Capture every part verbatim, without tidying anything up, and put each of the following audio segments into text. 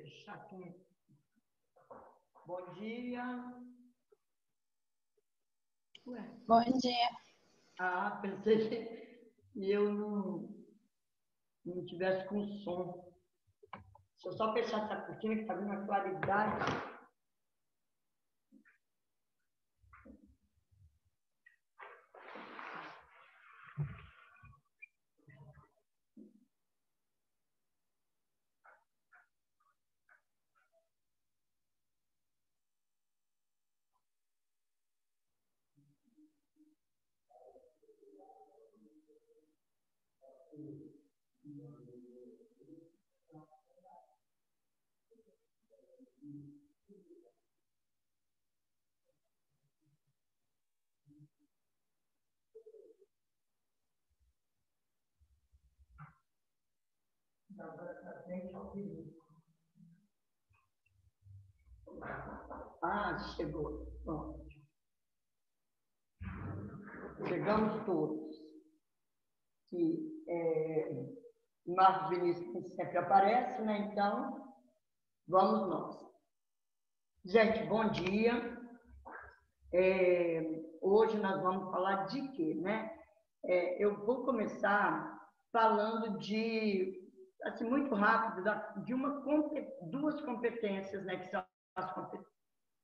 Fechar aqui. Bom dia. Ué. Bom dia. Ah, pensei que eu não, não tivesse com som. Se eu só fechar essa cortina que está vindo uma claridade. Ah, chegou. Pronto. Chegamos todos. Que é, Marcos Vinícius sempre aparece, né? Então, vamos nós. Gente, bom dia. É, hoje nós vamos falar de quê, né? É, eu vou começar falando de, assim, muito rápido, de uma, duas competências, né? Que são as competências.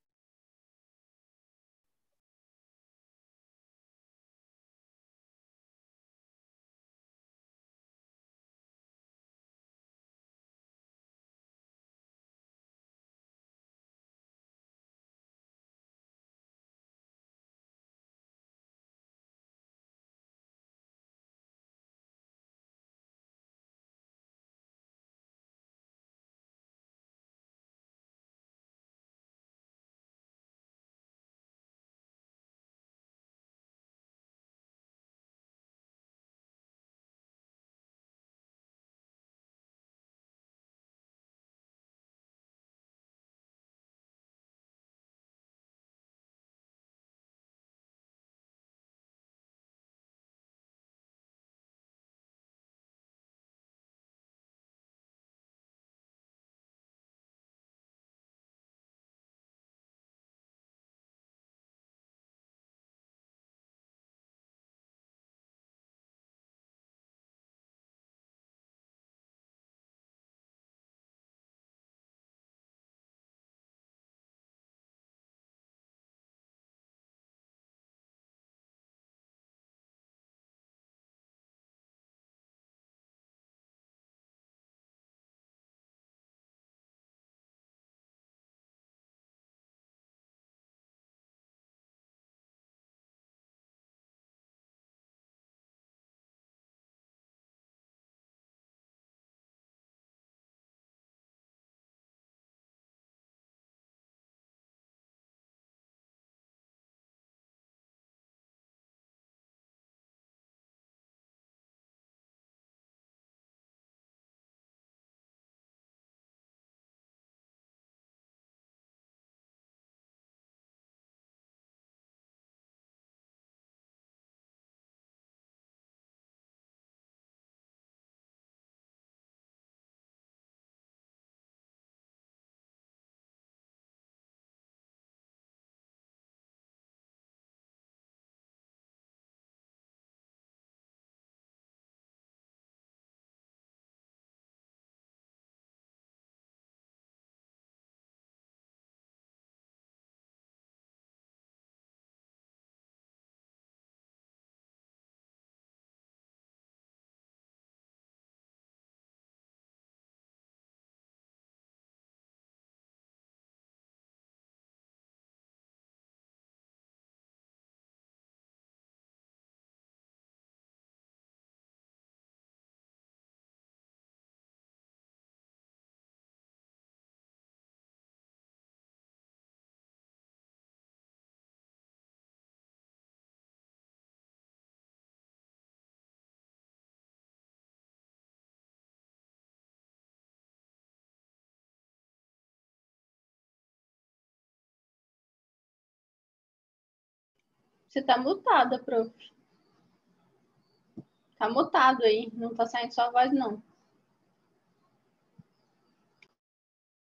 Você tá mutada, prof. Tá mutado aí. Não tá saindo sua voz, não.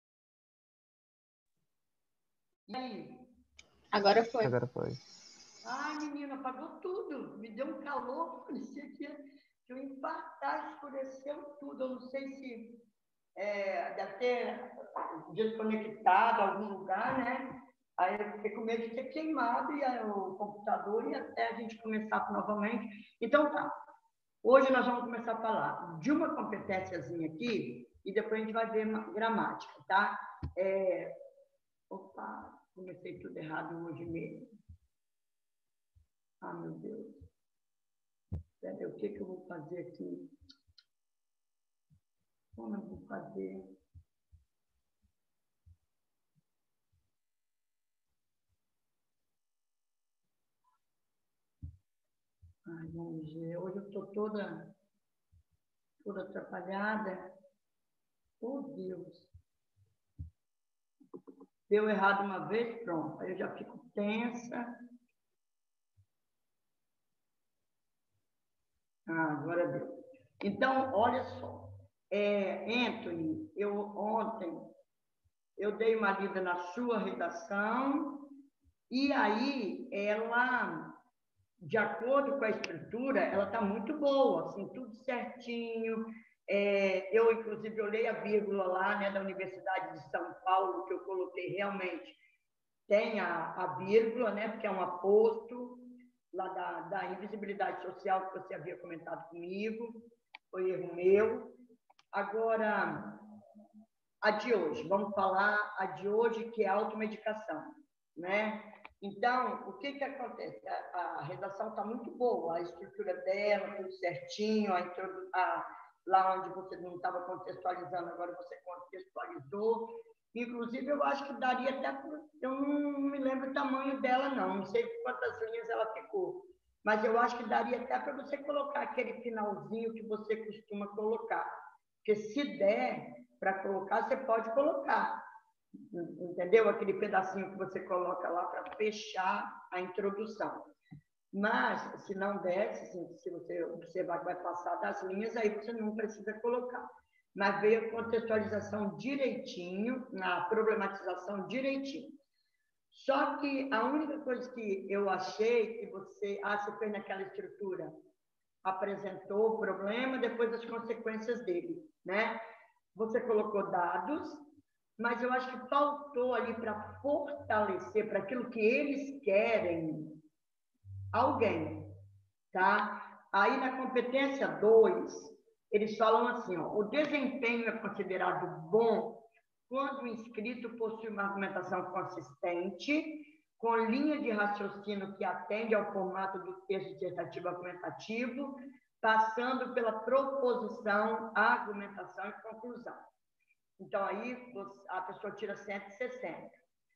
E aí? Agora foi. Agora foi. Ai, menina, apagou tudo. Me deu um calor, parecia que, que eu infartar, escureceu tudo. Eu não sei se é, deve ter desconectado algum lugar, né? Aí eu fiquei com medo de ter queimado e aí, o computador e até a gente começar novamente. Então tá. Hoje nós vamos começar a falar de uma competênciazinha aqui e depois a gente vai ver gramática, tá? É... Opa, comecei tudo errado hoje mesmo. Ah, meu Deus. Peraí, o que, que eu vou fazer aqui? Como eu vou fazer? Ai, vamos ver. Hoje eu estou toda, toda atrapalhada. Oh, Deus. Deu errado uma vez, pronto. Aí eu já fico tensa. Ah, agora deu. Então, olha só. É, Anthony, eu ontem eu dei uma lida na sua redação e aí ela, de acordo com a estrutura, ela está muito boa, assim, tudo certinho. É, eu, inclusive, olhei a vírgula lá, né, da Universidade de São Paulo, que eu coloquei realmente, tem a, a vírgula, né, porque é um aposto lá da, da invisibilidade social que você havia comentado comigo, foi erro meu. Agora, a de hoje, vamos falar a de hoje, que é a automedicação, né? Então, o que que acontece? A, a redação está muito boa, a estrutura dela, tudo certinho, a, a, lá onde você não estava contextualizando, agora você contextualizou. Inclusive, eu acho que daria até... Eu não me lembro o tamanho dela, não. Não sei quantas linhas ela ficou. Mas eu acho que daria até para você colocar aquele finalzinho que você costuma colocar. Porque se der para colocar, você pode colocar. Entendeu? Aquele pedacinho que você coloca lá para fechar a introdução. Mas, se não der, se você observar que vai passar das linhas, aí você não precisa colocar. Mas veio a contextualização direitinho, na problematização direitinho. Só que a única coisa que eu achei que você... Ah, você fez naquela estrutura. Apresentou o problema, depois as consequências dele, né? Você colocou dados, mas eu acho que faltou ali para fortalecer, para aquilo que eles querem, alguém, tá? Aí na competência dois, eles falam assim, ó, o desempenho é considerado bom quando o inscrito possui uma argumentação consistente, com linha de raciocínio que atende ao formato do texto dissertativo argumentativo, passando pela proposição, argumentação e conclusão. Então, aí a pessoa tira cento e sessenta.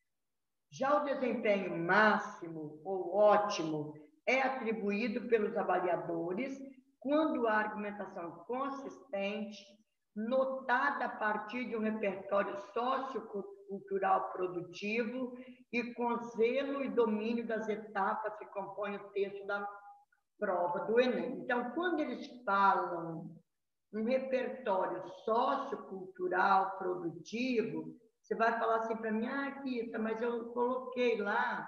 Já o desempenho máximo ou ótimo é atribuído pelos avaliadores quando a argumentação consistente, notada a partir de um repertório sociocultural produtivo e com zelo e domínio das etapas que compõem o texto da prova do Enem. Então, quando eles falam um repertório sociocultural produtivo, você vai falar assim para mim, ah, Rita, mas eu coloquei lá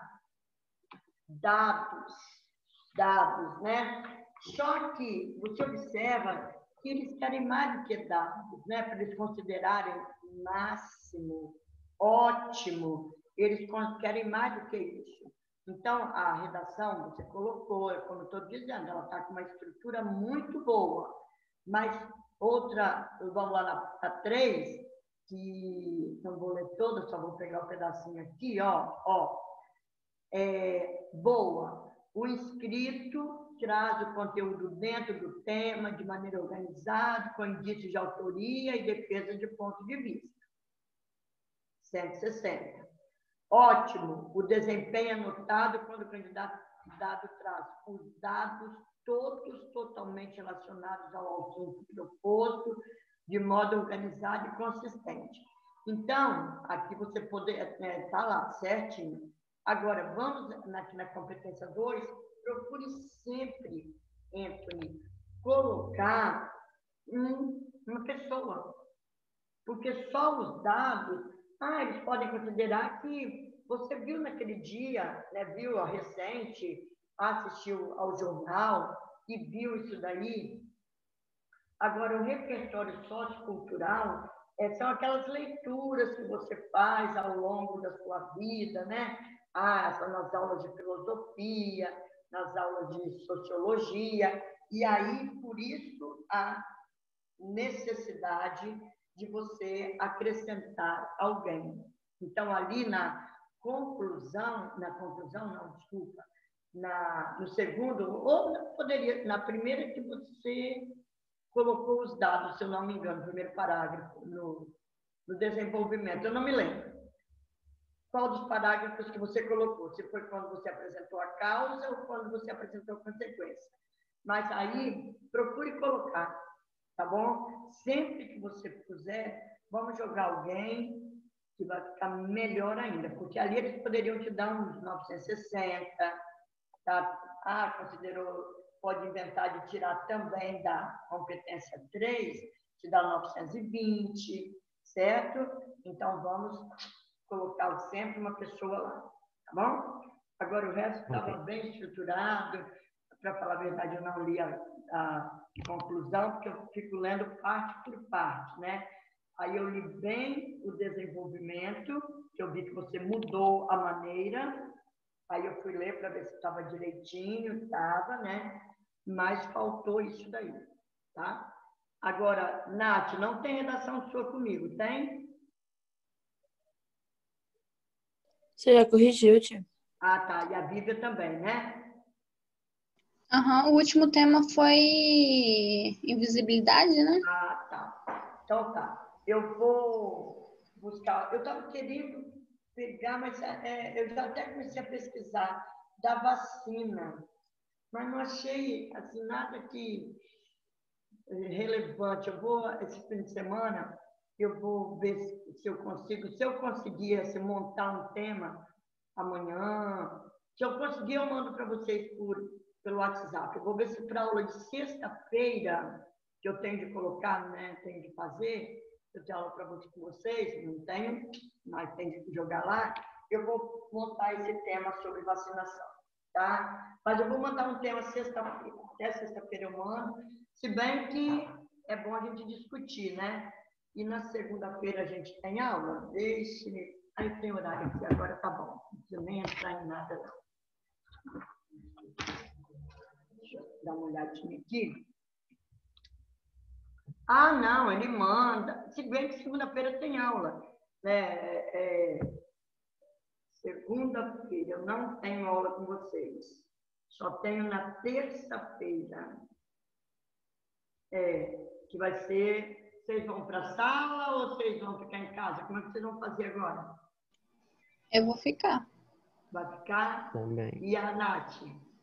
dados, dados, né? Só que você observa que eles querem mais do que dados, né? Para eles considerarem máximo, ótimo, eles querem mais do que isso. Então, a redação, você colocou, como eu estou dizendo, ela está com uma estrutura muito boa, mas outra, vamos lá na, na três, que não vou ler toda, só vou pegar um pedacinho aqui, ó, ó, é, boa. O inscrito traz o conteúdo dentro do tema, de maneira organizada, com indícios de autoria e defesa de ponto de vista. cento e sessenta. Ótimo, o desempenho é notado quando o candidato dado traz os dados todos totalmente relacionados ao assunto proposto, de modo organizado e consistente. Então, aqui você poder, é, tá lá, certinho. Agora, vamos na, na competência dois, procure sempre, Anthony, colocar um, uma pessoa. Porque só os dados, ah, eles podem considerar que você viu naquele dia, né, viu a recente, assistiu ao jornal e viu isso daí. Agora, o repertório sociocultural é, são aquelas leituras que você faz ao longo da sua vida, né? Ah, nas aulas de filosofia, nas aulas de sociologia, e aí, por isso, a necessidade de você acrescentar alguém. Então, ali na conclusão, na conclusão, não, desculpa, na, no segundo, ou poderia, na primeira que você colocou os dados, se eu não me engano, no primeiro parágrafo, no, no desenvolvimento, eu não me lembro. Qual dos parágrafos que você colocou? Se foi quando você apresentou a causa ou quando você apresentou a consequência. Mas aí, procure colocar, tá bom? Sempre que você puser, vamos jogar alguém que vai ficar melhor ainda, porque ali eles poderiam te dar uns novecentos e sessenta, tá? Ah, considerou, pode inventar de tirar também da competência três, te dá novecentos e vinte, certo? Então, vamos colocar sempre uma pessoa lá, tá bom? Agora, o resto estava Ok. bem estruturado. Para falar a verdade, eu não li a, a conclusão, porque eu fico lendo parte por parte, né? Aí eu li bem o desenvolvimento, que eu vi que você mudou a maneira, aí eu fui ler para ver se estava direitinho, estava, né? Mas faltou isso daí, tá? Agora, Nath, não tem redação sua comigo, tem? Você já corrigiu, tia? Ah, tá. E a Bíblia também, né? Aham, o último tema foi invisibilidade, né? Ah, tá. Então tá. Eu vou buscar. Eu estava querendo pegar, mas é, eu já até comecei a pesquisar da vacina, mas não achei assim, nada que relevante. Eu vou, esse fim de semana, eu vou ver se eu consigo, se eu conseguir assim, montar um tema amanhã. Se eu conseguir, eu mando para vocês por, pelo WhatsApp. Eu vou ver se para a aula de sexta-feira, que eu tenho de colocar, né, tenho de fazer, eu tenho aula para vocês, não tenho, mas tenho de jogar lá, eu vou montar esse tema sobre vacinação, tá? Mas eu vou mandar um tema sexta-feira, até sexta-feira eu mando, se bem que é bom a gente discutir, né? E na segunda-feira a gente tem aula, deixe... Aí tem horário aqui, agora tá bom. Não precisa nem entrar em nada, não. Deixa eu dar uma olhadinha aqui. Ah, não, ele manda. Se bem que segunda-feira tem aula. É, é, segunda-feira eu não tenho aula com vocês. Só tenho na terça-feira. É, que vai ser... Vocês vão para a sala ou vocês vão ficar em casa? Como é que vocês vão fazer agora? Eu vou ficar. Vai ficar? Também. E a Nath?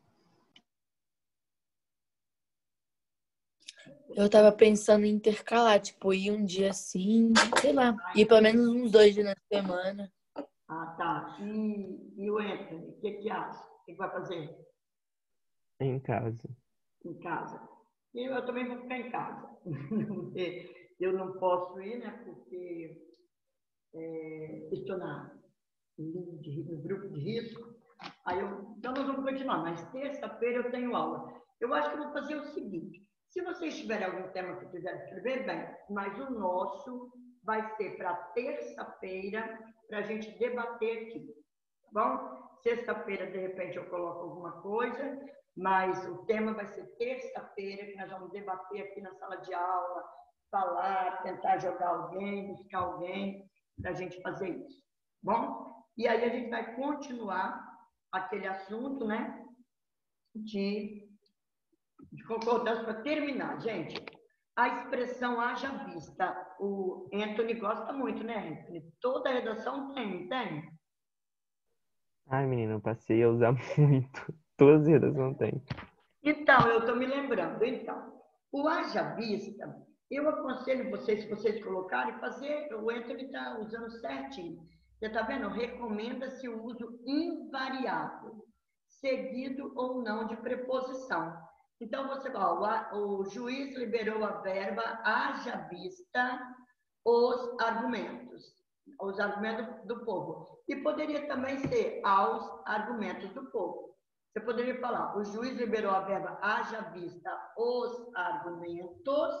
Eu tava pensando em intercalar, tipo, ir um dia assim, sei lá, ir pelo menos uns dois dias na semana. Ah, tá. E, e o Anthony, o que que acha? O que vai fazer Em casa. em casa? E eu também vou ficar em casa. Eu não posso ir, né? Porque é, estou na, no grupo de risco. Aí eu, então, nós vamos continuar. Mas terça-feira eu tenho aula. Eu acho que eu vou fazer o seguinte. Se vocês tiverem algum tema que quiserem escrever, bem. Mas o nosso vai ser para terça-feira, para a gente debater aqui. Tá bom? Sexta-feira, de repente, eu coloco alguma coisa, mas o tema vai ser terça-feira, que nós vamos debater aqui na sala de aula, falar, tentar jogar alguém, buscar alguém, para a gente fazer isso. Bom? E aí a gente vai continuar aquele assunto, né? De, de concordância para terminar, gente. A expressão haja vista. O Anthony gosta muito, né, Anthony? Toda redação tem, tem? Ai, menina, eu passei a usar muito. Todas as redações tem. Então, eu estou me lembrando. Então, o haja vista, eu aconselho vocês, se vocês colocarem, fazer, o Anthony está usando certinho. Você está vendo? Recomenda-se o uso invariável, seguido ou não de preposição. Então, você fala, o juiz liberou a verba, haja vista os argumentos. Os argumentos do povo. E poderia também ser aos argumentos do povo. Você poderia falar, o juiz liberou a verba haja vista os argumentos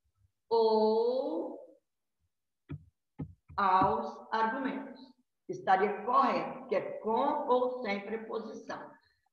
ou aos argumentos. Estaria correto, que é com ou sem preposição.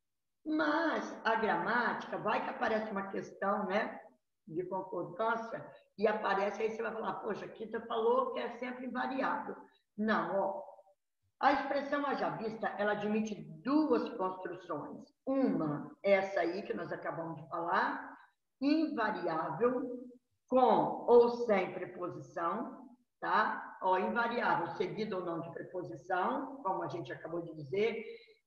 Mas a gramática, vai que aparece uma questão, né, de concordância, e aparece, aí você vai falar, poxa, aqui você falou que é sempre invariável. Não, ó. A expressão haja vista, ela admite duas construções. Uma, essa aí que nós acabamos de falar, invariável, com ou sem preposição, tá? Ó, invariável, seguido ou não de preposição, como a gente acabou de dizer.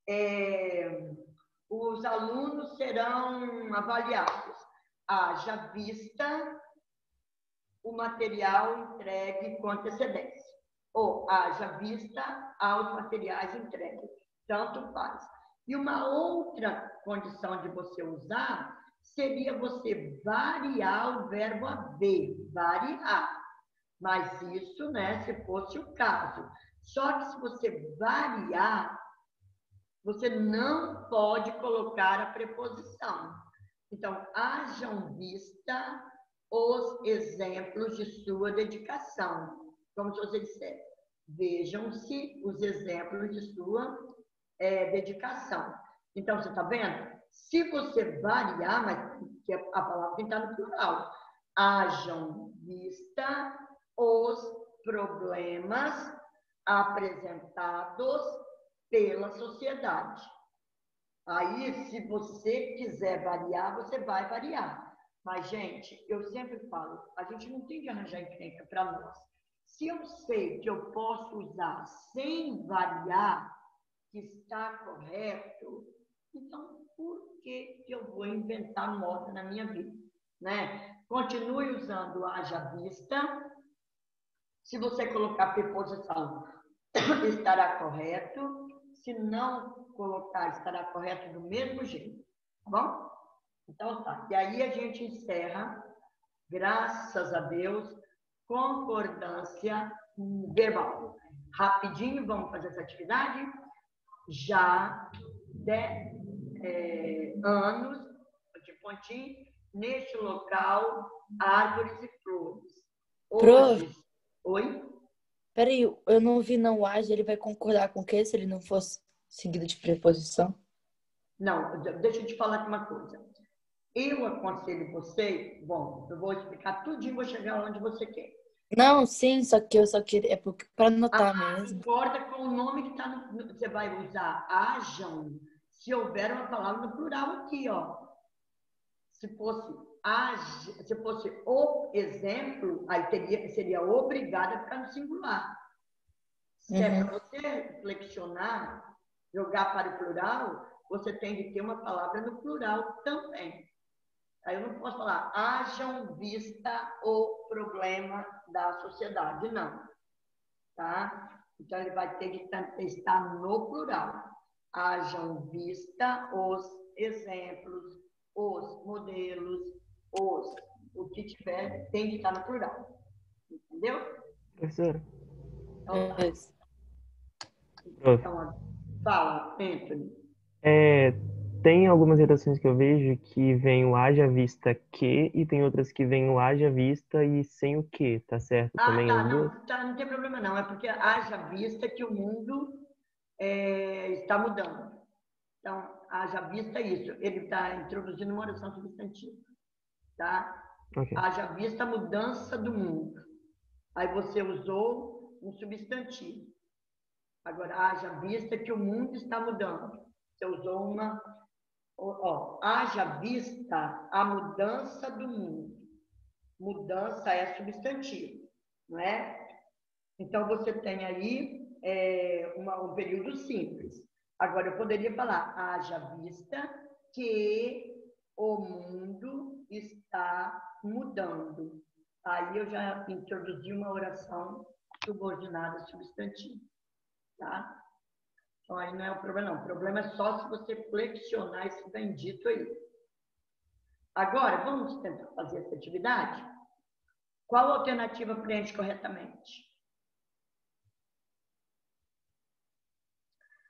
É, os alunos serão avaliados. Haja vista o material entregue com antecedência. Ou haja vista aos materiais entregues. Tanto faz. E uma outra condição de você usar seria você variar o verbo haver. Variar. Mas isso, né, se fosse o caso. Só que se você variar, você não pode colocar a preposição. Então, hajam vista os exemplos de sua dedicação. Como se você disser, vejam-se os exemplos de sua é, dedicação. Então, você está vendo? Se você variar, mas que a palavra tem que estar no plural, hajam vista os problemas apresentados pela sociedade. Aí, se você quiser variar, você vai variar. Mas, gente, eu sempre falo, a gente não tem que arranjar encrenca para nós. Se eu sei que eu posso usar sem variar, que está correto, então por que eu vou inventar moda na minha vida? Né? Continue usando haja vista. Se você colocar preposição, estará correto. Se não colocar, estará correto do mesmo jeito. Tá bom? Então tá. E aí a gente encerra, graças a Deus, concordância verbal. Rapidinho, vamos fazer essa atividade? Já de é, anos, de pontinho, neste local, árvores e flores. Hoje... Prof. Oi? Peraí, eu não ouvi não haja, ele vai concordar com o quê se ele não fosse seguido de preposição? Não, deixa eu te falar aqui uma coisa. Eu aconselho você, bom, eu vou explicar tudinho, vou chegar onde você quer. Não, sim, só que eu só queria, é para anotar Ah, mesmo. concorda com o nome que está no... Você vai usar hajam, se houver uma palavra no plural aqui, ó. Se fosse, age, se fosse o exemplo, aí teria, seria obrigada a ficar no singular. Se é Uhum. para você flexionar, jogar para o plural, você tem que ter uma palavra no plural também. Aí eu não posso falar, hajam vista o problema da sociedade, não. Tá? Então, ele vai ter que estar no plural. Hajam vista os exemplos, os modelos, os, o que tiver, tem que estar no plural. Entendeu? Professora? Então, tá. Isso. Então, fala, Anthony. É, tem algumas redações que eu vejo que vem o haja vista que e tem outras que vem o haja vista e sem o que, tá certo? Ah, Também tá, as duas? não, tá, não tem problema não. É porque haja vista que o mundo é, está mudando. Então, haja vista isso. Ele está introduzindo uma oração substantiva. Tá? Ok. Haja vista a mudança do mundo. Aí você usou um substantivo. Agora, haja vista que o mundo está mudando. Você usou uma... Ó, haja vista a mudança do mundo. Mudança é substantivo, não é? Então, você tem aí é, uma, um período simples. Agora, eu poderia falar, haja vista que o mundo está mudando. Aí eu já introduzi uma oração subordinada substantiva, tá? Então, aí não é o problema, não. O problema é só se você flexionar esse bendito aí. Agora, vamos tentar fazer essa atividade? Qual alternativa preenche corretamente?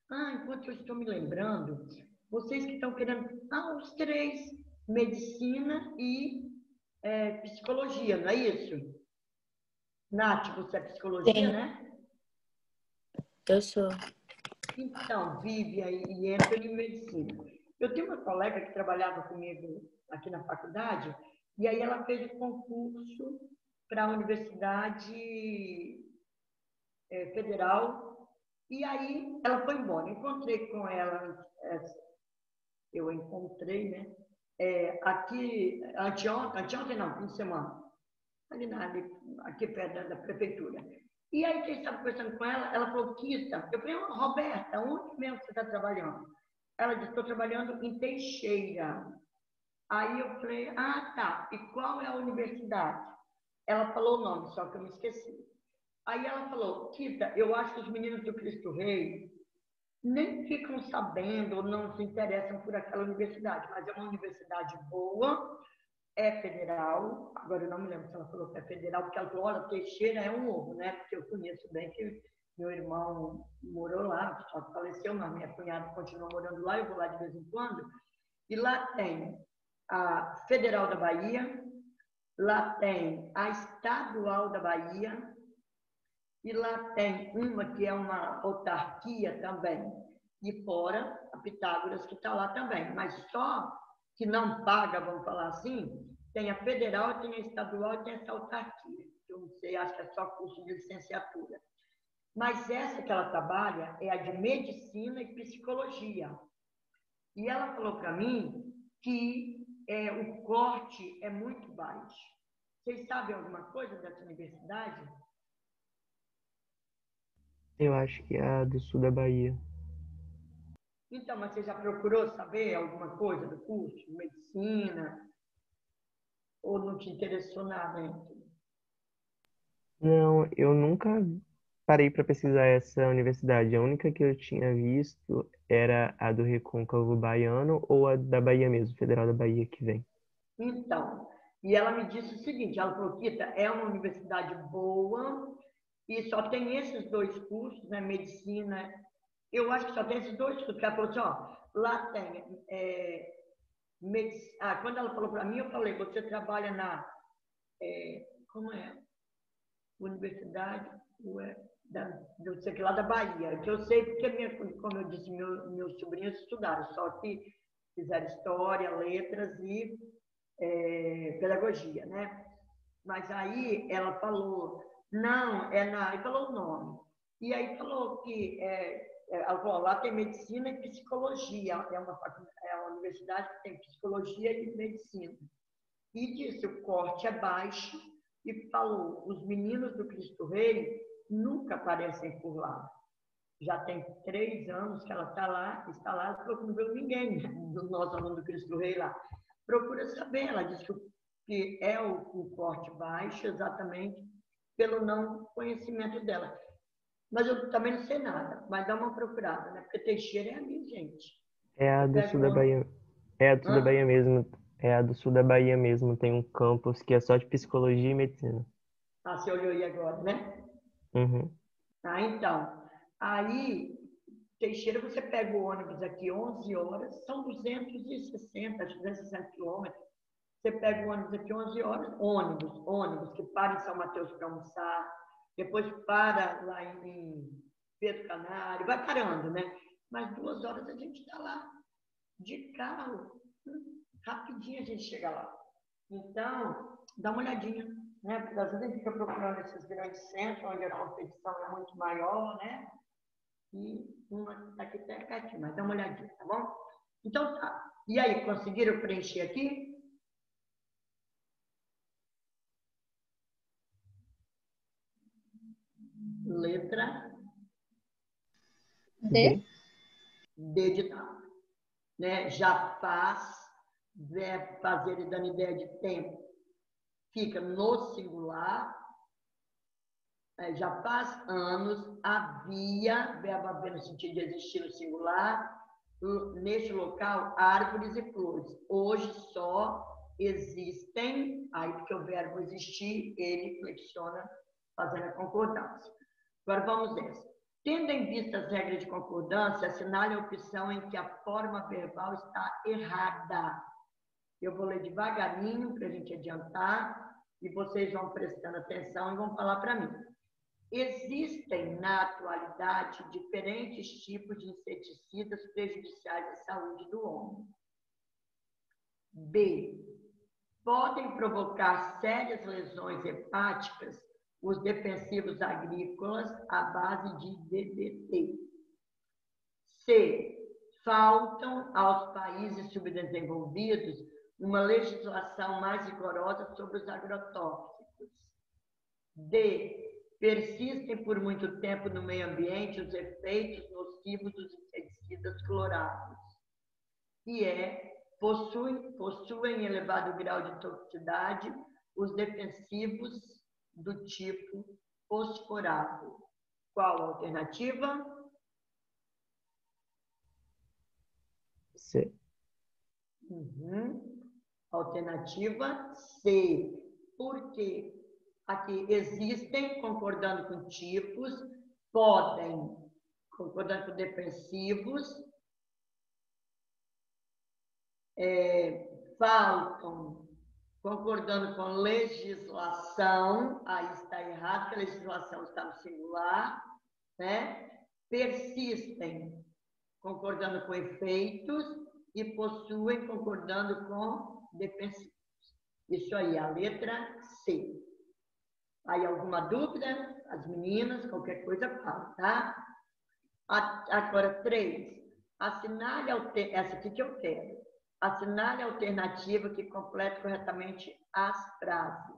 Ah, enquanto eu estou me lembrando, vocês que estão querendo... Ah, os três, medicina e é, psicologia, não é isso? Nath, você é psicologia, Sim. né? Eu sou. Então, Vivian e Anthony, medicina. Eu tenho uma colega que trabalhava comigo aqui na faculdade, e aí ela fez o concurso para a Universidade é, Federal, e aí ela foi embora. Encontrei com ela, é, eu encontrei, né? É, aqui, anteontem, anteontem não, fim de semana, ali, na, ali aqui perto da, da prefeitura. E aí, quem estava conversando com ela, ela falou, Kita, eu falei, oh, Roberta, onde mesmo você está trabalhando? Ela disse, estou trabalhando em Teixeira. Aí eu falei, ah, tá, e qual é a universidade? Ela falou o nome, só que eu me esqueci. Aí ela falou, Kita, eu acho que os meninos do Cristo Rei nem ficam sabendo ou não se interessam por aquela universidade, mas é uma universidade boa, é federal, agora eu não me lembro se ela falou que é federal, porque ela falou, olha, Teixeira é um ovo, né? Porque eu conheço bem que meu irmão morou lá, só que faleceu, mas minha cunhada continua morando lá, eu vou lá de vez em quando, e lá tem a Federal da Bahia, lá tem a Estadual da Bahia, e lá tem uma que é uma autarquia também, e fora a Pitágoras, que está lá também, mas só que não paga, vamos falar assim, tem a federal, tem a estadual e tem essa autarquia. Eu não sei, acho que é só curso de licenciatura. Mas essa que ela trabalha é a de medicina e psicologia. E ela falou para mim que é, o corte é muito baixo. Vocês sabem alguma coisa dessa universidade? Eu acho que é a do sul da Bahia. Então, mas você já procurou saber alguma coisa do curso de medicina? Ou não te interessou nada ainda? Não, eu nunca parei para pesquisar essa universidade. A única que eu tinha visto era a do Recôncavo Baiano ou a da Bahia mesmo, Federal da Bahia que vem. Então, e ela me disse o seguinte, ela falou, Kita, é uma universidade boa e só tem esses dois cursos, né, medicina, eu acho que só tem esses dois cursos, porque ela falou assim, ó, lá tem, é, medic... ah, quando ela falou para mim, eu falei, você trabalha na, é, como é, universidade, da, não sei que lá da Bahia, que eu sei porque, minha, como eu disse, meu, meus sobrinhos estudaram, só que fizeram história, letras e é, pedagogia, né? Mas aí ela falou, não, é na... E falou o nome. E aí falou que é, ela falou, lá tem medicina e psicologia, é uma, é uma universidade que tem psicologia e medicina. E disse, o corte é baixo, e falou, os meninos do Cristo Rei nunca aparecem por lá. Já tem três anos que ela está lá, está lá, ela falou que não viu ninguém do nosso aluno do Cristo Rei lá. Procura saber, ela disse que é o, o corte baixo exatamente pelo não conhecimento dela. Mas eu também não sei nada, mas dá uma procurada, né? Porque Teixeira é ali, gente. É a Eu do sul pego da ônibus. Bahia. É a do sul da Hã? Bahia mesmo. É a do sul da Bahia mesmo. Tem um campus que é só de psicologia e medicina. Ah, você olhou aí agora, né? Uhum. Ah, então, aí, Teixeira, você pega o ônibus aqui onze horas, são duzentos e sessenta, acho que duzentos e sessenta quilômetros. Você pega o ônibus aqui onze horas, ônibus, ônibus, que para em São Mateus para almoçar, depois para lá em Pedro Canário, vai parando, né? Mas duas horas a gente está lá, de carro, rapidinho a gente chega lá. Então, dá uma olhadinha, né? Porque às vezes a gente fica procurando esses grandes centros, onde a competição é muito maior, né? E uma está aqui pertinho, mas dá uma olhadinha, tá bom? Então tá. E aí, conseguiram preencher aqui? Letra D? D de dado. Né? Já faz, verbo fazer e dando ideia de tempo, fica no singular. Já faz anos, havia, verbo haver no sentido de existir no singular, neste local, árvores e flores. Hoje só existem, aí porque o verbo existir, ele flexiona, fazendo a concordância. Agora vamos nessa. Tendo em vista as regras de concordância, assinale a opção em que a forma verbal está errada. Eu vou ler devagarinho para a gente adiantar e vocês vão prestando atenção e vão falar para mim. Existem, na atualidade, diferentes tipos de inseticidas prejudiciais à saúde do homem. B. Podem provocar sérias lesões hepáticas os defensivos agrícolas à base de D D T. C. Faltam aos países subdesenvolvidos uma legislação mais rigorosa sobre os agrotóxicos. D. Persistem por muito tempo no meio ambiente os efeitos nocivos dos inseticidas clorados. E é, possuem, possuem elevado grau de toxicidade os defensivos do tipo fosforado. Qual a alternativa? C. Uhum. Alternativa C. Por quê? Aqui existem, concordando com tipos, podem, concordando com defensivos, é, faltam, concordando com legislação, aí está errado, porque a legislação está no singular, né? Persistem, concordando com efeitos, e possuem, concordando com defensivos. Isso aí, a letra C. Aí, alguma dúvida? As meninas, qualquer coisa, fala, tá? Agora, três. Assinale, essa aqui que eu quero. Assinale a alternativa que complete corretamente as frases.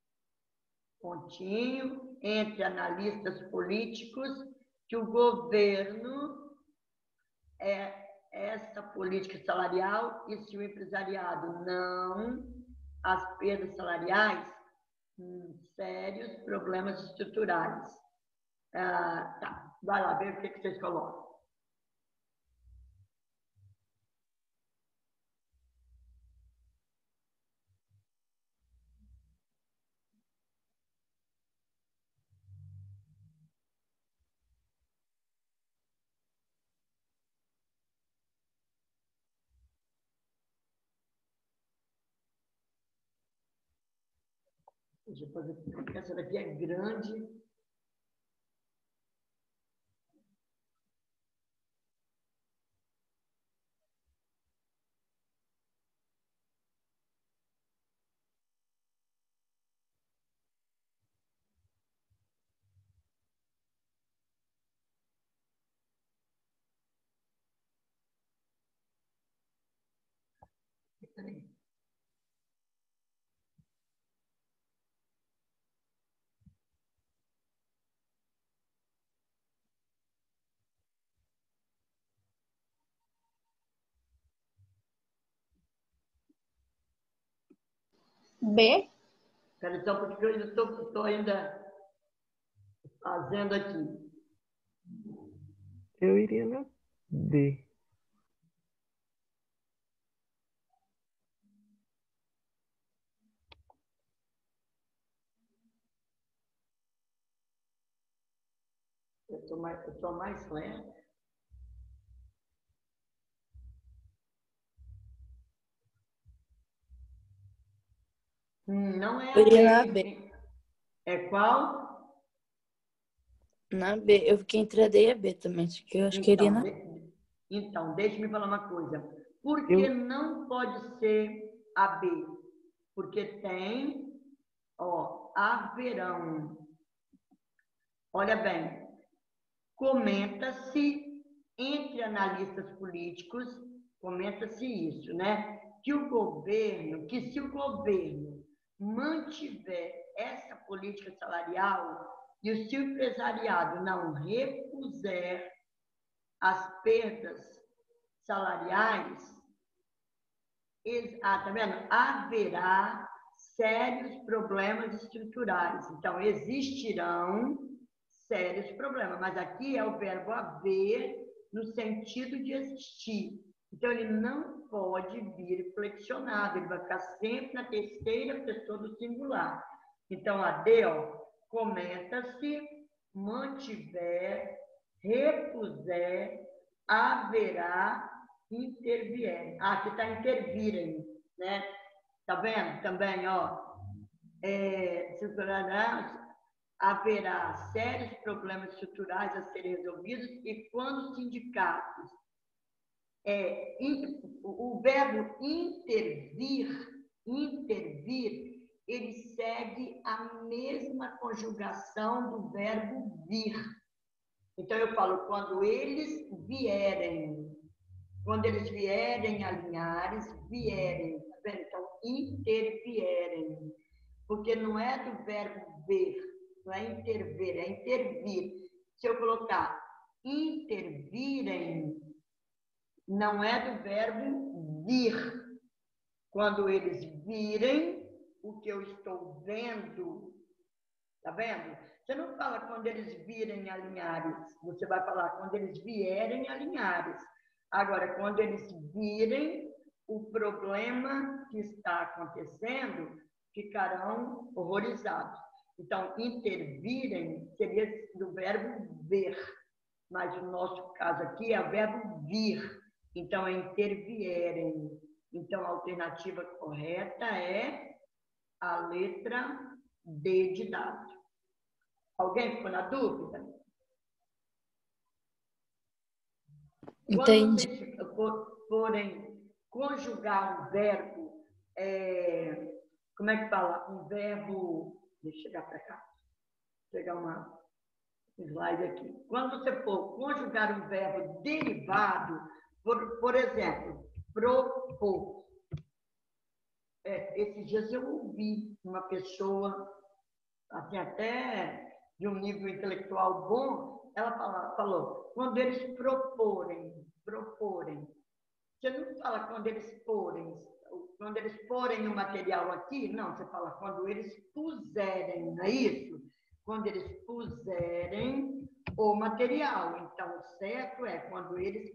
Pontinho, entre analistas políticos, que o governo é essa política salarial e se o empresariado não, as perdas salariais, hum, sérios problemas estruturais. Ah, tá, vai lá ver o que, que vocês colocam. Deixa eu fazer, porque essa daqui é grande. Peraí. B? Espera só, porque eu ainda estou ainda fazendo aqui. Eu iria na D. Eu estou mais, eu tô mais lenta. Hum, não é Eu iria na a B. B. É qual? Na B. Eu fiquei entre a D e a B também. Acho que eu acho que eu iria Então, na de, então deixe-me falar uma coisa. Por que Eu- não pode ser a B? Porque tem, ó, haverão. Olha bem, comenta-se entre analistas políticos, comenta-se isso, né? Que o governo, que se o governo mantiver essa política salarial e se o empresariado não repuser as perdas salariais, ah, tá vendo? Haverá sérios problemas estruturais. Então, existirão sérios problemas, mas aqui é o verbo haver no sentido de existir. Então, ele não pode vir flexionado, ele vai ficar sempre na terceira pessoa do singular. Então, a D, ó, comenta-se, mantiver repuser, haverá, intervierem. Ah, aqui está intervirem, né? Tá vendo? Também, ó. É, haverá sérios problemas estruturais a serem resolvidos e quando os sindicatos, é, o, o verbo intervir, intervir, ele segue a mesma conjugação do verbo vir. Então, eu falo, quando eles vierem, quando eles vierem a Linhares, vierem, tá vendo? Então, intervierem, porque não é do verbo ver, não é intervir, é intervir. Se eu colocar intervirem, não é do verbo vir. Quando eles virem o que eu estou vendo, tá vendo? Você não fala quando eles virem a Linhares, você vai falar quando eles vierem a Linhares. Agora, quando eles virem o problema que está acontecendo, ficarão horrorizados. Então, intervirem seria do verbo ver, mas o nosso caso aqui é o verbo vir. Então, é intervierem. Então, a alternativa correta é a letra D de dado. Alguém ficou na dúvida? Entendi. Quando vocês for- forem conjugar um verbo, é, como é que fala? Um verbo. Deixa eu chegar para cá. Vou pegar uma slide aqui. Quando você for conjugar um verbo derivado, por, por exemplo, propor. É, esses dias eu ouvi uma pessoa, assim, até de um nível intelectual bom, ela fala, falou, quando eles proporem, proporem. Você não fala quando eles porem, quando eles porem o material aqui, não, você fala quando eles puserem, não é isso? Quando eles puserem o material. Então, o certo é quando eles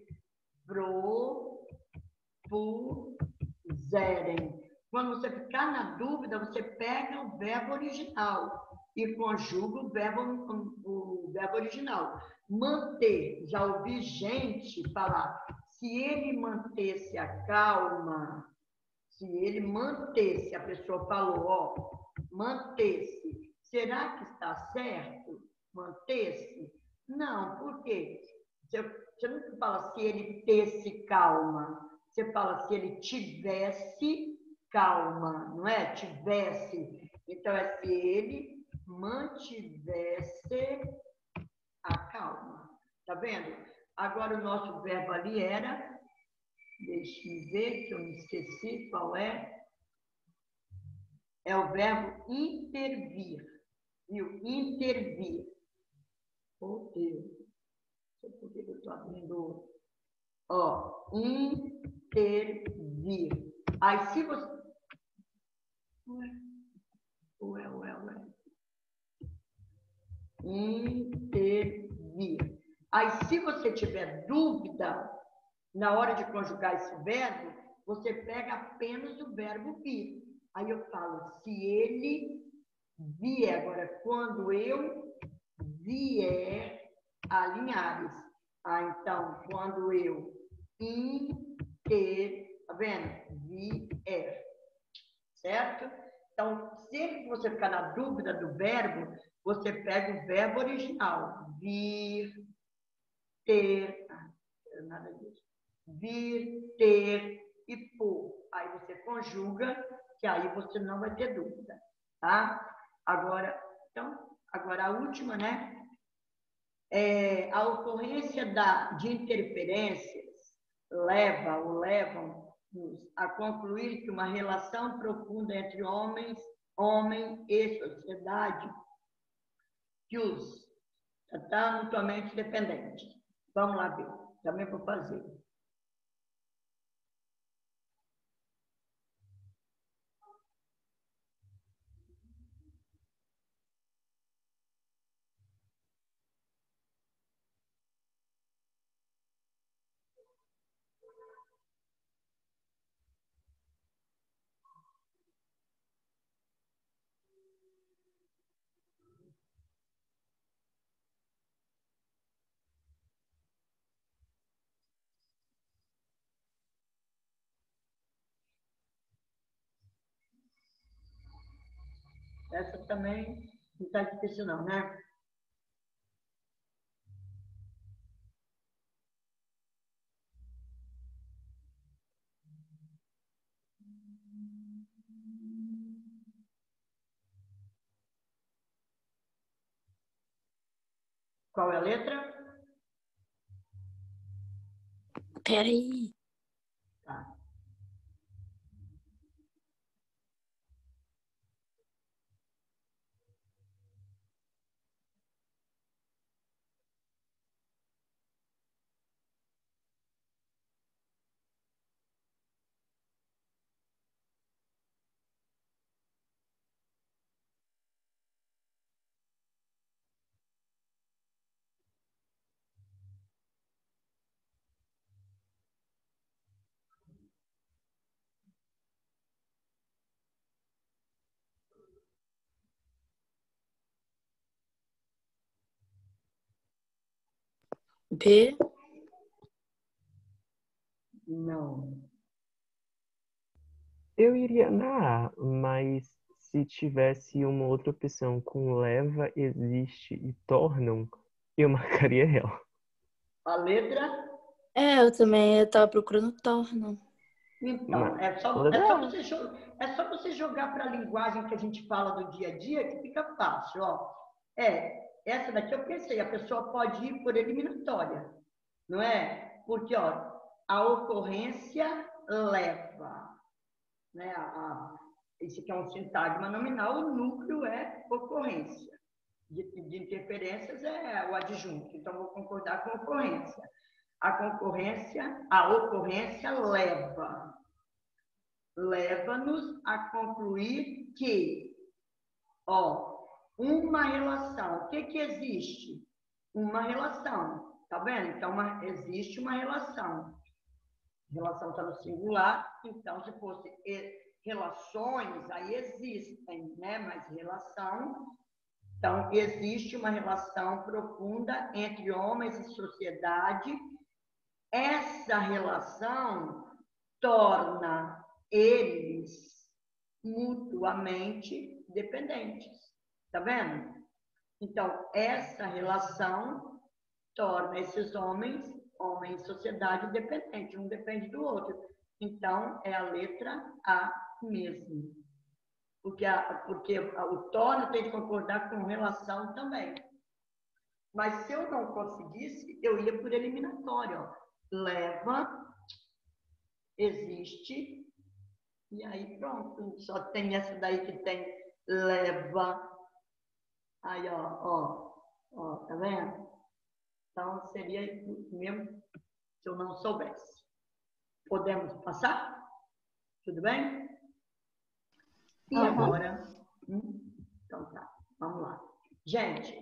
propuserem. Quando você ficar na dúvida, você pega o verbo original e conjuga o verbo, o verbo original. Manter. Já ouvi gente falar, se ele mantesse a calma, se ele mantesse, a pessoa falou, ó, mantesse, será que está certo? Mantesse? Não, por quê? Você, você não fala se ele tesse calma, você fala se ele tivesse calma, não é? Tivesse. Então, é se ele mantivesse a calma. Tá vendo? Agora, o nosso verbo ali era, deixe-me ver, que eu me esqueci qual é. É o verbo intervir. Viu? Intervir. Oh, Deus. Não sei por que eu estou abrindo. Ó, intervir. Aí, se você. Ué, ué, ué, ué. Intervir. Aí, se você tiver dúvida na hora de conjugar esse verbo, você pega apenas o verbo vir. Aí eu falo, se ele vier. Agora, quando eu vier a Linhares. Ah, então, quando eu inter, tá vendo? Vier. Certo? Então, sempre que você ficar na dúvida do verbo, você pega o verbo original. Vir, ter, ah, não nada disso. Vir, ter e por. Aí você conjuga, que aí você não vai ter dúvida, tá? Agora, então, agora a última, né? É, a ocorrência da, de interferências leva ou levam a concluir que uma relação profunda entre homens, homem e sociedade, que os está mutuamente dependentes. Vamos lá ver. Também vou fazer. Essa também não está difícil não, né? Qual é a letra? Peraí. Tá. B. Não. Eu iria na A, mas se tivesse uma outra opção com leva, existe e tornam, eu marcaria ela. A letra? É, eu também eu tava procurando torno. Então, Mas, é só, é letra só, A. você, jo- é só você jogar para a linguagem que a gente fala do dia a dia que fica fácil, ó. É, essa daqui eu pensei, a pessoa pode ir por eliminatória, não é? Porque, ó, a ocorrência leva, né? A, a, esse aqui é um sintagma nominal, o núcleo é ocorrência. De, de interferências é o adjunto, então vou concordar com ocorrência. A concorrência, a ocorrência leva. Leva-nos a concluir que, ó, uma relação. O que que existe? Uma relação. Tá vendo? Então, uma, existe uma relação. Relação está no singular, então, se fosse relações, aí existem, né? Mas relação. Então, existe uma relação profunda entre homens e sociedade. Essa relação torna eles mutuamente dependentes. Tá vendo? Então, essa relação torna esses homens, homem e sociedade, dependentes. Um depende do outro. Então, é a letra A mesmo. Porque, a, porque o torna tem que concordar com relação também. Mas se eu não conseguisse, eu ia por eliminatório. Ó. Leva, existe, e aí pronto. Só tem essa daí que tem leva. Aí, ó, ó, ó, tá vendo? Então, seria mesmo se eu não soubesse. Podemos passar? Tudo bem? E Uhum. agora? Hum? Então tá, vamos lá. Gente,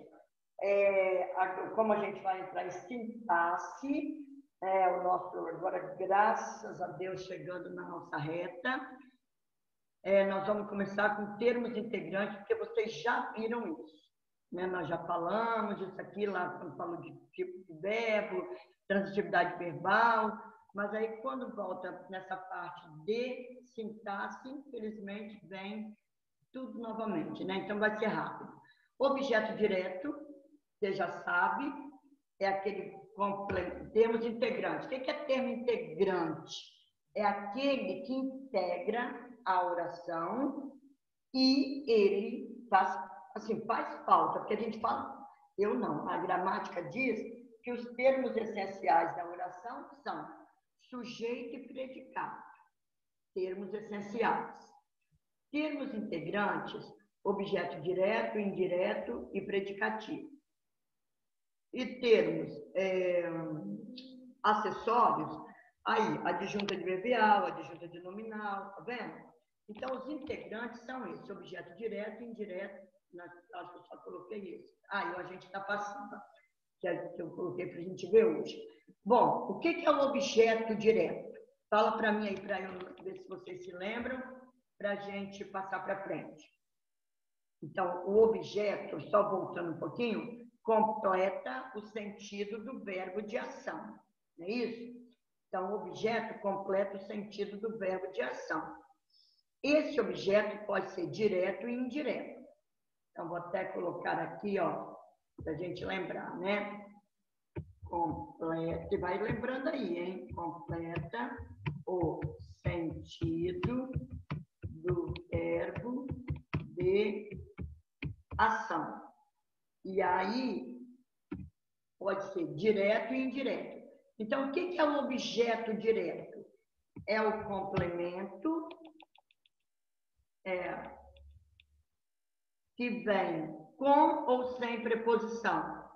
é, como a gente vai entrar em sintaxe, é, o nosso, agora, graças a Deus, chegando na nossa reta, é, nós vamos começar com termos integrantes, porque vocês já viram isso. Né? Nós já falamos disso aqui, lá quando falou de tipo de verbo, transitividade verbal, mas aí quando volta nessa parte de sintaxe, infelizmente vem tudo novamente, né? Então vai ser rápido. Objeto direto, você já sabe, é aquele complemento, termos integrantes. O que é termo integrante? É aquele que integra a oração e ele faz, assim, faz falta, porque a gente fala, eu não, a gramática diz que os termos essenciais da oração são sujeito e predicado, termos essenciais. Termos integrantes, objeto direto, indireto e predicativo. E termos é, acessórios, aí, adjunta adverbial, adjunta de nominal, tá vendo? Então, os integrantes são esses, objeto direto, indireto, na, acho que eu só coloquei esse. Ah, e a gente está passando, que, é, que eu coloquei para a gente ver hoje. Bom, o que, que é o objeto direto? Fala para mim aí, para eu ver se vocês se lembram, para a gente passar para frente. Então, o objeto, só voltando um pouquinho, completa o sentido do verbo de ação, não é isso? Então, o objeto completa o sentido do verbo de ação. Esse objeto pode ser direto e indireto. vou até colocar aqui, ó, para a gente lembrar, né? Completa, e vai lembrando aí, hein? Completa o sentido do verbo de ação. E aí, pode ser direto e indireto. Então, o que é o objeto direto? É o complemento é, que vem com ou sem preposição.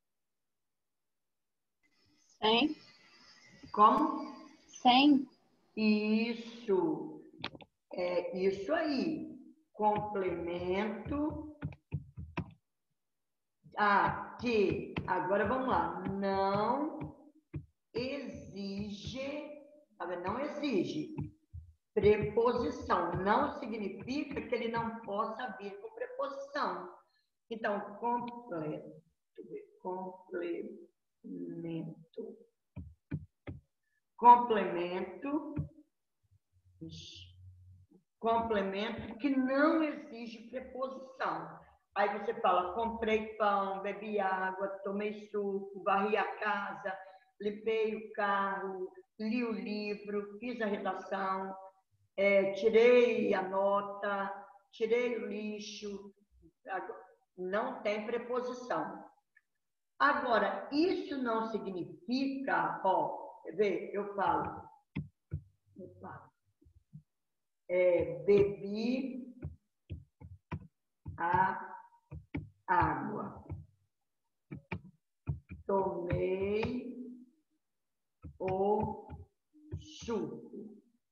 Sem. Como? Sem. Isso. É isso aí. Complemento. Ah, que. Agora vamos lá. Não exige. Não exige preposição. Não significa que ele não possa vir com preposição. Então, completo. Complemento. Complemento. Complemento que não exige preposição. Aí você fala, comprei pão, bebi água, tomei suco, varri a casa, limpei o carro, li o livro, fiz a redação, é, tirei a nota, tirei o lixo. Não tem preposição. Agora, isso não significa, ó, quer ver? Eu falo, eu falo, é, bebi a água, tomei o suco,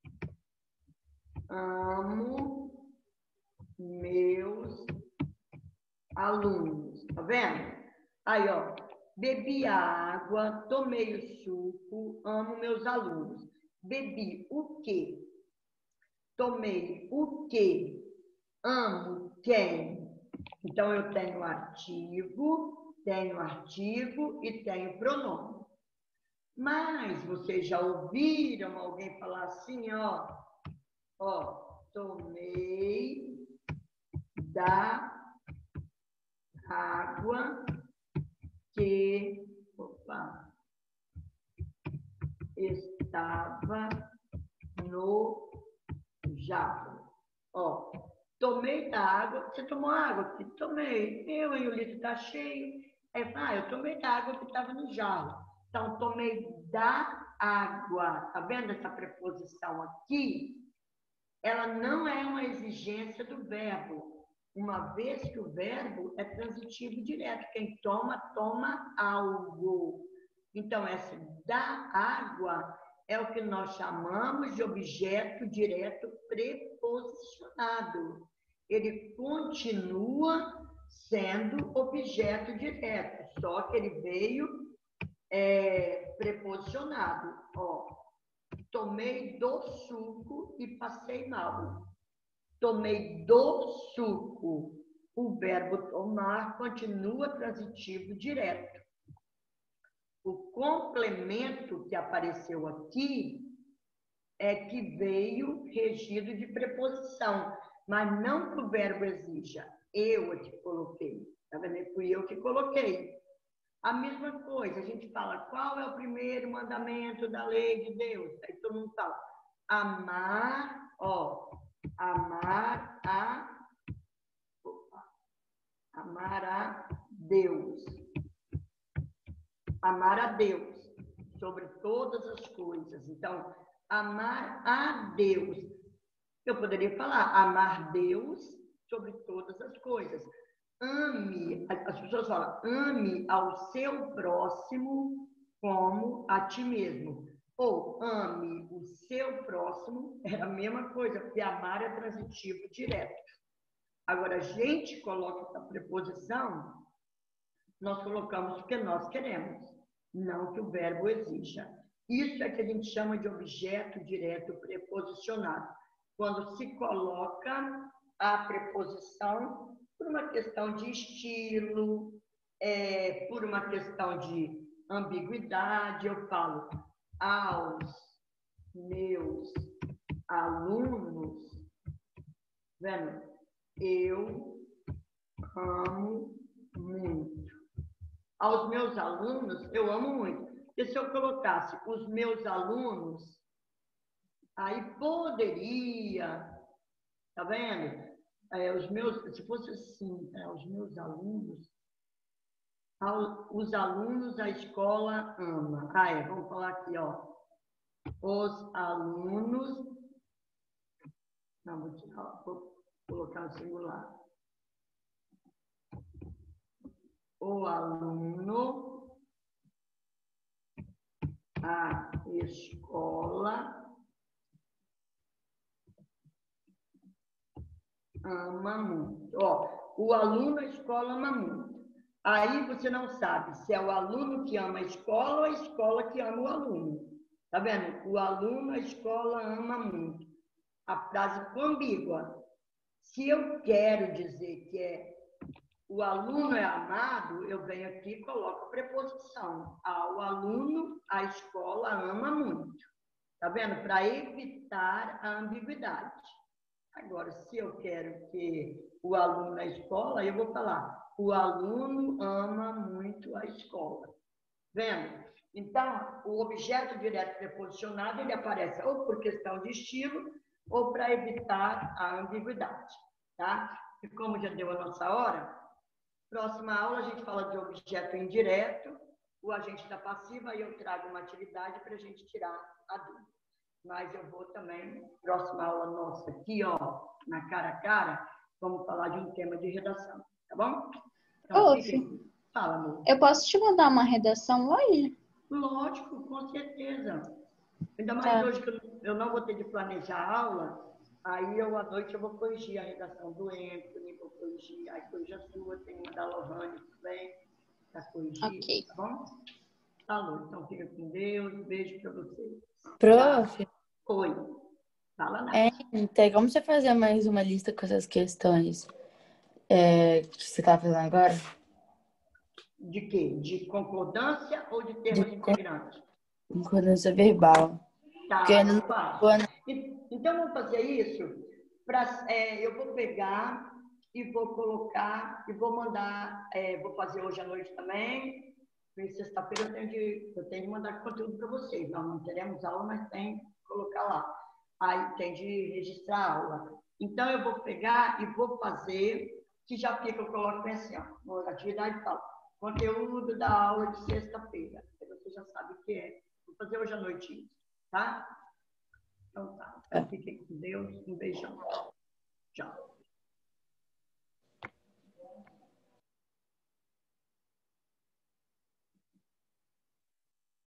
amo meus alunos, tá vendo? Aí, ó, bebi a água, tomei o suco, amo meus alunos. Bebi o quê? Tomei o quê? Amo quem? Então, eu tenho artigo, tenho artigo e tenho pronome. Mas vocês já ouviram alguém falar assim, ó, ó, tomei da água que, opa, estava no jarro. Ó, tomei da água. Você tomou água? Tomei. Eu, e o litro está cheio. Aí, ah, eu tomei da água que estava no jarro. Então, tomei da água. Tá vendo essa preposição aqui? Ela não é uma exigência do verbo. Uma vez que o verbo é transitivo direto. Quem toma, toma algo. Então, essa da água é o que nós chamamos de objeto direto preposicionado. Ele continua sendo objeto direto, só que ele veio é, preposicionado. Ó, tomei do suco e passei mal. Tomei do suco. O verbo tomar continua transitivo direto. O complemento que apareceu aqui é que veio regido de preposição, mas não que o verbo exija. Eu é que coloquei. Tá vendo? Fui eu que coloquei. A mesma coisa, a gente fala, qual é o primeiro mandamento da lei de Deus? Aí todo mundo fala, amar, ó, amar a, opa, amar a Deus. Amar a Deus sobre todas as coisas. Então, amar a Deus. Eu poderia falar, amar Deus sobre todas as coisas. Ame, as pessoas falam, ame ao seu próximo como a ti mesmo. Ou ame o seu próximo, é a mesma coisa, porque amar é transitivo direto. Agora, a gente coloca essa preposição, nós colocamos porque nós queremos, não que o verbo exija. Isso é que a gente chama de objeto direto preposicionado. Quando se coloca a preposição por uma questão de estilo, é, por uma questão de ambiguidade, eu falo aos meus alunos, vendo? Eu amo muito. Aos meus alunos, eu amo muito. E se eu colocasse os meus alunos, aí poderia, tá vendo? É, os meus, se fosse assim, é, os meus alunos, ao, os alunos a escola ama. Ah, é, vamos falar aqui, ó. Os alunos, não, vou, tirar, vou colocar no singular. O aluno, a escola ama muito. Ó, o aluno, a escola ama muito. Aí você não sabe se é o aluno que ama a escola ou a escola que ama o aluno. Tá vendo? O aluno, a escola ama muito. A frase ficou ambígua. Se eu quero dizer que é o aluno é amado, eu venho aqui e coloco a preposição. Ah, o aluno, a escola ama muito. Tá vendo? Para evitar a ambiguidade. Agora, se eu quero que o aluno na escola, eu vou falar, o aluno ama muito a escola. Vendo? Então, o objeto direto preposicionado, ele aparece ou por questão de estilo, ou para evitar a ambiguidade. Tá? E como já deu a nossa hora, próxima aula a gente fala de objeto indireto, o agente da passiva, e eu trago uma atividade para a gente tirar a dúvida. Mas eu vou também, próxima aula nossa aqui, ó, na cara a cara, vamos falar de um tema de redação, tá bom? Então, Ô, fiquem... Fala, amor. Eu posso te mandar uma redação hoje? Lógico, com certeza. Ainda mais Tá. hoje que eu- eu não vou ter de planejar a aula, aí eu, à noite, eu vou corrigir a redação do Anthony, vou corrigir, aí corrija a sua, tem uma da Lohane também, para corrigir, Ok. tá bom? Falou, então fica com Deus, beijo para vocês. Prof, Oi, fala nada. é, tem como você fazer mais uma lista com essas questões é, que você tá fazendo agora? De quê? De concordância ou de termos De integrantes? concordância verbal. Tá, Porque ainda não fácil. boa, né? E- Então, vamos fazer isso. Pra, é, eu vou pegar e vou colocar, e vou mandar, é, vou fazer hoje à noite também. E sexta-feira eu tenho de, eu tenho de mandar conteúdo para vocês. Nós não teremos aula, mas tem que colocar lá. Aí tem de registrar a aula. Então, eu vou pegar e vou fazer, que já fica, eu coloco assim, ó, na atividade fala, conteúdo da aula de sexta-feira. Você já sabe o que é. Vou fazer hoje à noite isso, tá? Então tá. Então, fiquem com Deus. Um beijão.